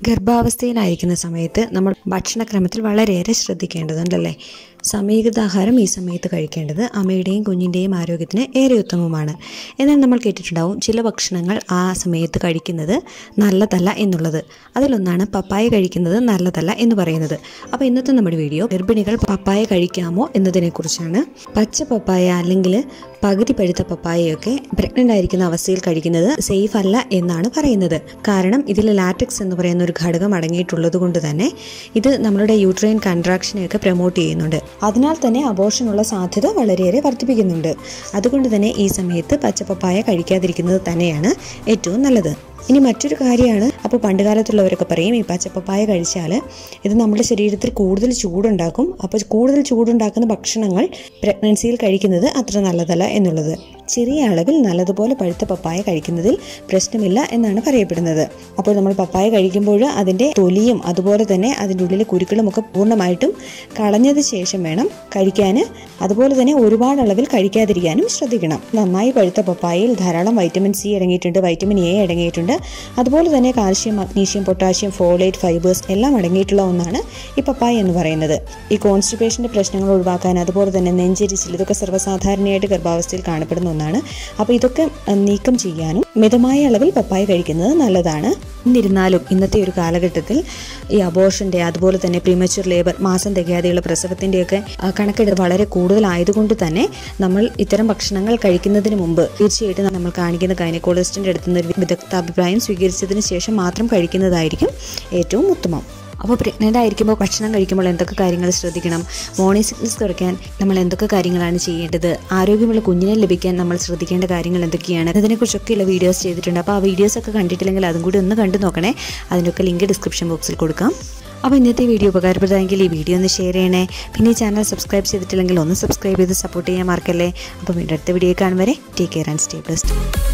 ഗർഭാവസ്ഥയിലായിരിക്കുന്ന സമയത്ത് നമ്മൾ ഭക്ഷണക്രമത്തിൽ വളരെയേറെ ശ്രദ്ധിക്കേണ്ടതുണ്ടല്ലേ. സമീകൃതാഹാരം ഈ സമയത്ത് കഴിക്കേണ്ടത് അമ്മയുടെയും കുഞ്ഞിൻ്റെയും ആരോഗ്യത്തിന് ഏറെ ഉത്തമമാണ്. എന്നാൽ നമ്മൾ കേട്ടിട്ടുണ്ടാവും ചില ഭക്ഷണങ്ങൾ ആ സമയത്ത് കഴിക്കുന്നത് നല്ലതല്ല എന്നുള്ളത്. അതിലൊന്നാണ് പപ്പായ കഴിക്കുന്നത് നല്ലതല്ല എന്ന് പറയുന്നത്. അപ്പോൾ ഇന്നത്തെ നമ്മുടെ വീഡിയോ ഗർഭിണികൾ പപ്പായ കഴിക്കാമോ എന്നതിനെക്കുറിച്ചാണ്. പച്ച പപ്പായ അല്ലെങ്കിൽ പകുതി പഴുത്ത പപ്പായയൊക്കെ പ്രഗ്നൻ്റ് ആയിരിക്കുന്ന അവസ്ഥയിൽ കഴിക്കുന്നത് സേഫ് അല്ല എന്നാണ് പറയുന്നത്. കാരണം ഇതിൽ ലാറ്റക്സ് എന്ന് പറയുന്ന ഒരു ഘടകം അടങ്ങിയിട്ടുള്ളത് കൊണ്ട് തന്നെ ഇത് നമ്മളുടെ യൂട്രൈൻ കൺട്രാക്ഷനെയൊക്കെ പ്രൊമോട്ട് ചെയ്യുന്നുണ്ട്. അതിനാൽ തന്നെ അബോർഷനുള്ള സാധ്യത വളരെയേറെ വർദ്ധിപ്പിക്കുന്നുണ്ട്. അതുകൊണ്ട് തന്നെ ഈ സമയത്ത് പച്ചപ്പപ്പായ കഴിക്കാതിരിക്കുന്നത് തന്നെയാണ് ഏറ്റവും നല്ലത്. ഇനി മറ്റൊരു കാര്യമാണ്, അപ്പോൾ പണ്ടുകാലത്തുള്ളവരൊക്കെ പറയും ഈ പച്ചപ്പപ്പായ കഴിച്ചാൽ ഇത് നമ്മുടെ ശരീരത്തിൽ കൂടുതൽ ചൂടുണ്ടാക്കും. അപ്പോൾ കൂടുതൽ ചൂടുണ്ടാക്കുന്ന ഭക്ഷണങ്ങൾ പ്രഗ്നൻസിയിൽ കഴിക്കുന്നത് അത്ര നല്ലതല്ല എന്നുള്ളത്. ചെറിയ അളവിൽ നല്ലതുപോലെ പഴുത്ത പപ്പായ കഴിക്കുന്നതിൽ പ്രശ്നമില്ല എന്നാണ് പറയപ്പെടുന്നത്. അപ്പോൾ നമ്മൾ പപ്പായ കഴിക്കുമ്പോൾ അതിൻ്റെ തൊലിയും അതുപോലെ തന്നെ അതിൻ്റെ ഉള്ളിലെ കുരുക്കളും ഒക്കെ പൂർണ്ണമായിട്ടും കളഞ്ഞത് ശേഷം വേണം കഴിക്കാൻ. അതുപോലെ തന്നെ ഒരുപാട് അളവിൽ കഴിക്കാതിരിക്കാനും ശ്രദ്ധിക്കണം. നന്നായി പഴുത്ത പപ്പായയിൽ ധാരാളം വൈറ്റമിൻ സി അടങ്ങിയിട്ടുണ്ട്, വൈറ്റമിൻ എ അടങ്ങിയിട്ടുണ്ട്. അതുപോലെ തന്നെ calcium, magnesium, potassium, folate, fibres എല്ലാം അടങ്ങിയിട്ടുള്ള ഒന്നാണ് ഈ പപ്പായ എന്ന് പറയുന്നത്. ഈ കോൺസ്റ്റിപ്പേഷൻ്റെ പ്രശ്നങ്ങൾ ഒഴിവാക്കാൻ, അതുപോലെ തന്നെ നെഞ്ചെരിച്ചിൽ, ഇതൊക്കെ സർവ്വസാധാരണയായിട്ട് ഗർഭാവസ്ഥയിൽ കാണപ്പെടുന്ന ഒന്നാണ്. അപ്പോൾ ഇതൊക്കെ നീക്കം ചെയ്യാനും മിതമായ അളവിൽ പപ്പായ കഴിക്കുന്നത് നല്ലതാണ്. എന്നിരുന്നാലും ഇന്നത്തെ ഒരു കാലഘട്ടത്തിൽ ഈ അബോർഷൻ്റെ അതുപോലെ തന്നെ പ്രീമച്യൂർ ലേബർ, മാസം തികയാതെയുള്ള പ്രസവത്തിൻ്റെയൊക്കെ കണക്കെടുത്ത് വളരെ കൂടുതലായതുകൊണ്ട് തന്നെ നമ്മൾ ഇത്തരം ഭക്ഷണങ്ങൾ കഴിക്കുന്നതിന് മുമ്പ് തീർച്ചയായിട്ടും നമ്മൾ കാണിക്കുന്ന ഗൈനക്കോളജിസ്റ്റിൻ്റെ അടുത്ത് നിന്ന് ഒരു വിദഗ്ധാഭിപ്രായം സ്വീകരിച്ചതിന് ശേഷം മാത്രം കഴിക്കുന്നതായിരിക്കും ഏറ്റവും ഉത്തമം. അപ്പോൾ പ്രഗ്നൻ്റ് ആയിരിക്കുമ്പോൾ ഭക്ഷണം കഴിക്കുമ്പോൾ എന്തൊക്കെ കാര്യങ്ങൾ ശ്രദ്ധിക്കണം, മോർണിംഗ് സിക്നസ് കുറയ്ക്കാൻ നമ്മൾ എന്തൊക്കെ കാര്യങ്ങളാണ് ചെയ്യേണ്ടത്, ആരോഗ്യമുള്ള കുഞ്ഞിനെ ലഭിക്കാൻ നമ്മൾ ശ്രദ്ധിക്കേണ്ട കാര്യങ്ങൾ എന്തൊക്കെയാണ്, അതിനെക്കുറിച്ചൊക്കെയുള്ള വീഡിയോസ് ചെയ്തിട്ടുണ്ട്. അപ്പോൾ ആ വീഡിയോസൊക്കെ കണ്ടിട്ടില്ലെങ്കിൽ അതും കൂടി ഒന്ന് കണ്ടു നോക്കണേ. അതിൻ്റെയൊക്കെ ലിങ്ക് ഡിസ്ക്രിപ്ഷൻ ബോക്സിൽ കൊടുക്കാം. അപ്പോൾ ഇന്നത്തെ വീഡിയോ ഉപകാരപ്രദമെങ്കിൽ ഈ വീഡിയോ ഒന്ന് ഷെയർ ചെയ്യണേ. പിന്നെ ഈ ചാനൽ സബ്സ്ക്രൈബ് ചെയ്തിട്ടില്ലെങ്കിൽ ഒന്ന് സബ്സ്ക്രൈബ് ചെയ്ത് സപ്പോർട്ട് ചെയ്യാൻ മറക്കല്ലേ. അപ്പോൾ വീണ്ടും അടുത്ത വീഡിയോ കാണും വരെ take care and stay blessed.